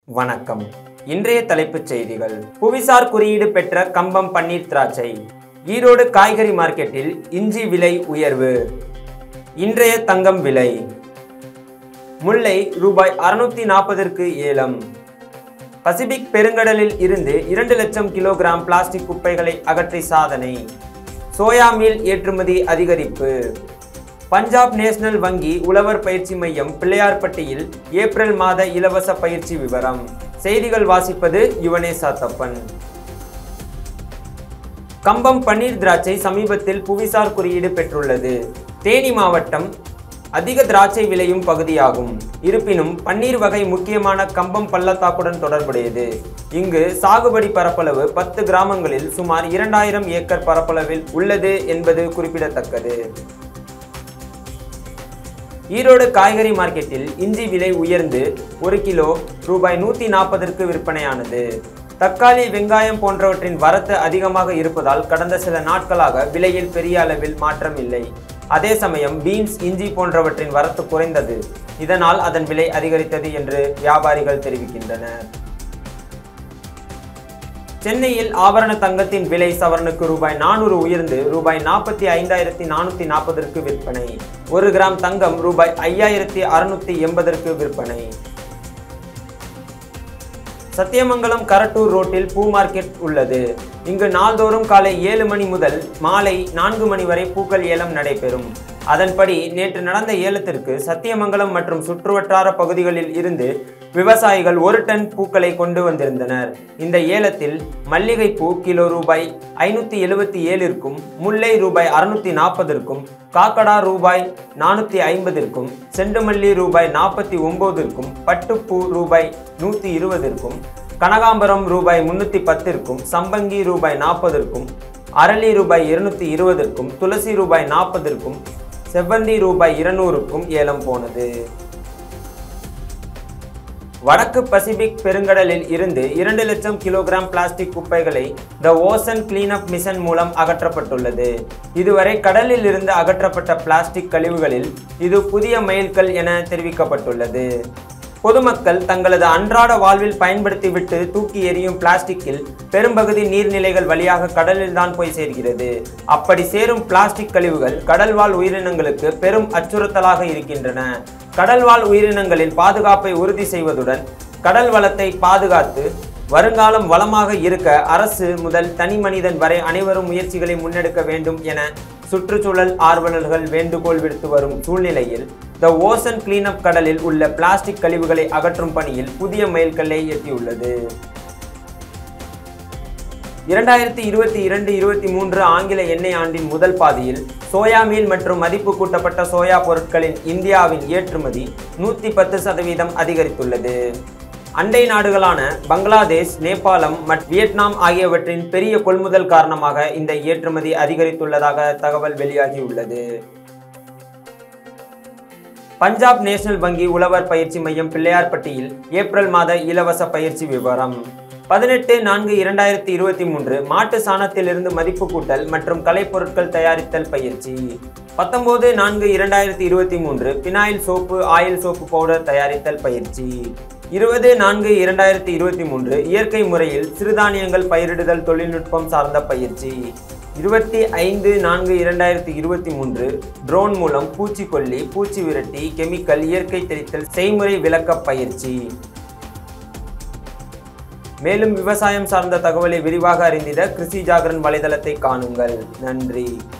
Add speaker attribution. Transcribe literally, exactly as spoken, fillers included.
Speaker 1: வணக்கம். இன்றைய தலைப்புச் செய்திகள். புவிசார் குறியீடு பெற்ற கம்பம் பன்னீர் திராட்சை. ஈரோடு காய்கறி மார்க்கெட்டில் இஞ்சி விலை உயர்வு. இன்றைய தங்கம் விலை. முல்லை ரூபாய் அறுநூத்தி நாற்பதற்கு ஏலம். பசிபிக் பெருங்கடலில் இருந்து இரண்டு லட்சம் கிலோகிராம் பிளாஸ்டிக் குப்பைகளை அகற்றி சாதனை. சோயா மீல் ஏற்றுமதி அதிகரிப்பு. பஞ்சாப் நேஷனல் வங்கி உழவர் பயிற்சி மையம் பிள்ளையார்பட்டியில் ஏப்ரல் மாத இலவச பயிற்சி விவரம். செய்திகள் வாசிப்பது யுவனேஷ் சாத்தப்பன். கம்பம் பன்னீர் திராட்சை சமீபத்தில் புவிசார் குறியீடு பெற்றுள்ளது. தேனி மாவட்டம் அதிக திராட்சை விளையும் பகுதியாகும். இருப்பினும் பன்னீர் வகை முக்கியமான கம்பம் பள்ளத்தாக்குடன் தொடர்புடையது. இங்கு சாகுபடி பரப்பளவு பத்து கிராமங்களில் சுமார் இரண்டாயிரம் ஏக்கர் பரப்பளவில் உள்ளது என்பது குறிப்பிடத்தக்கது. ஈரோடு காய்கறி மார்க்கெட்டில் இஞ்சி விலை உயர்ந்து ஒரு கிலோ ரூபாய் நூற்றி நாற்பதற்கு விற்பனையானது. தக்காளி, வெங்காயம் போன்றவற்றின் வரத்து அதிகமாக இருப்பதால் கடந்த சில நாட்களாக விலையில் பெரிய அளவில் மாற்றம் இல்லை. அதே சமயம் பீன்ஸ், இஞ்சி போன்றவற்றின் வரத்து குறைந்தது. இதனால் அதன் விலை அதிகரித்தது என்று வியாபாரிகள் தெரிவிக்கின்றனர். சென்னையில் ஆபரண தங்கத்தின் விலை சவரனுக்கு ரூபாய் நானூறு உயர்ந்து ரூபாய் நாற்பத்தி ஐந்தாயிரத்தி நானூத்தி நாற்பதற்கு விற்பனை. ஒரு கிராம் தங்கம் ரூபாய் ஐயாயிரத்தி அறுநூத்தி எண்பதற்கு விற்பனை. சத்தியமங்கலம் கரட்டூர் ரோட்டில் பூ மார்க்கெட் உள்ளது. இங்கு நாள்தோறும் காலை ஏழு மணி முதல் மாலை நான்கு மணி வரை பூக்கள் ஏலம் நடைபெறும். அதன்படி நேற்று நடந்த ஏலத்திற்கு சத்தியமங்கலம் மற்றும் சுற்றுவட்டார பகுதிகளில் இருந்து விவசாயிகள் ஒரு டன் பூக்களை கொண்டு வந்திருந்தனர். இந்த ஏலத்தில் மல்லிகைப்பூ கிலோ ரூபாய் ஐநூத்தி எழுபத்தி ஏழிற்கும், முல்லை ரூபாய் அறுநூத்தி நாற்பதற்கும், காக்கடா ரூபாய் நானூத்தி ஐம்பதிற்கும், செண்டுமல்லி ரூபாய் நாற்பத்தி ஒன்பதிற்கும், பட்டுப்பூ ரூபாய் நூத்தி இருபதிற்கும், கனகாம்பரம் ரூபாய் முன்னூத்தி பத்திற்கும், சம்பங்கி ரூபாய் நாற்பதற்கும், அரளி ரூபாய் இருநூத்தி இருபதற்கும், துளசி ரூபாய் நாற்பதற்கும், செவ்வந்தி ரூபாய் இருநூறுக்கும் ஏலம் போனது. வடக்கு பசிபிக் பெருங்கடலில் இருந்து இரண்டு லட்சம் கிலோகிராம் பிளாஸ்டிக் குப்பைகளை த ஓசன் கிளீனப் மிஷன் மூலம் அகற்றப்பட்டுள்ளது. இதுவரை கடலில் இருந்து அகற்றப்பட்ட பிளாஸ்டிக் கழிவுகளில் இது புதிய மைல்கல் என தெரிவிக்கப்பட்டுள்ளது. பொதுமக்கள் தங்களது அன்றாட வாழ்வில் பயன்படுத்திவிட்டு தூக்கி எறியும் பிளாஸ்டிக்கில் பெரும்பகுதி நீர்நிலைகள் வழியாக கடலில் தான் போய் சேர்கிறது. அப்படி சேரும் பிளாஸ்டிக் கழிவுகள் கடல்வாழ் உயிரினங்களுக்கு பெரும் அச்சுறுத்தலாக இருக்கின்றன. கடல்வாழ் உயிரினங்களின் பாதுகாப்பை உறுதி செய்வதுடன் கடல் வளத்தை பாதுகாத்து வருங்காலம் வளமாக இருக்க அரசு முதல் தனி மனிதன் வரை அனைவரும் முயற்சிகளை முன்னெடுக்க வேண்டும் என சுற்றுச்சூழல் ஆர்வலர்கள் வேண்டுகோள் விடுத்து வரும் சூழ்நிலையில் த ஓசன் கிளீனப் கடலில் உள்ள பிளாஸ்டிக் கழிவுகளை அகற்றும் பணியில் புதிய மைல்கல்லை எட்டியுள்ளது. இரண்டாயிரத்தி இருபத்தி இரண்டு இருபத்தி மூன்று ஆங்கில எண்ணெய் ஆண்டின் முதல் பாதியில் சோயா மீல் மற்றும் மதிப்பு கூட்டப்பட்ட சோயா பொருட்களின் இந்தியாவின் ஏற்றுமதி நூற்றி பத்து சதவீதம் அதிகரித்துள்ளது. அண்டை நாடுகளான பங்களாதேஷ், நேபாளம் மற்றும் வியட்நாம் ஆகியவற்றின் பெரிய கொள்முதல் காரணமாக இந்த ஏற்றுமதி அதிகரித்துள்ளதாக தகவல் வெளியாகியுள்ளது. பஞ்சாப் நேஷனல் வங்கி உழவர் பயிற்சி மையம் பிள்ளையார்பட்டியில் ஏப்ரல் மாத இலவச பயிற்சி விவரம். பதினெட்டு நான்கு இரண்டாயிரத்தி இருபத்தி மூன்று மாட்டு சாணத்திலிருந்து மதிப்பு கூட்டல் மற்றும் கலைப்பொருட்கள் தயாரித்தல் பயிற்சி. பத்தொன்பது நான்கு இரண்டாயிரத்தி இருபத்தி மூன்று phenyl soap, oil soap powder தயாரித்தல் பயிற்சி. இருபது நான்கு இரண்டாயிரத்தி இருபத்தி மூன்று இயற்கை முறையில் சிறுதானியங்கள் பயிரிடுதல் தொழில்நுட்பம் சார்ந்த பயிற்சி. இருபத்தி ஐந்து நான்கு இரண்டாயிரத்தி இருபத்தி மூன்று ட்ரோன் மூலம் பூச்சிக்கொல்லி, பூச்சி விரட்டி, கெமிக்கல், இயற்கை தெளித்தல் செய்முறை விளக்க பயிற்சி. மேலும் விவசாயம் சார்ந்த தகவலை விரிவாக அறிந்திட கிருஷி ஜாகரன் வலைதளத்தை காணுங்கள். நன்றி.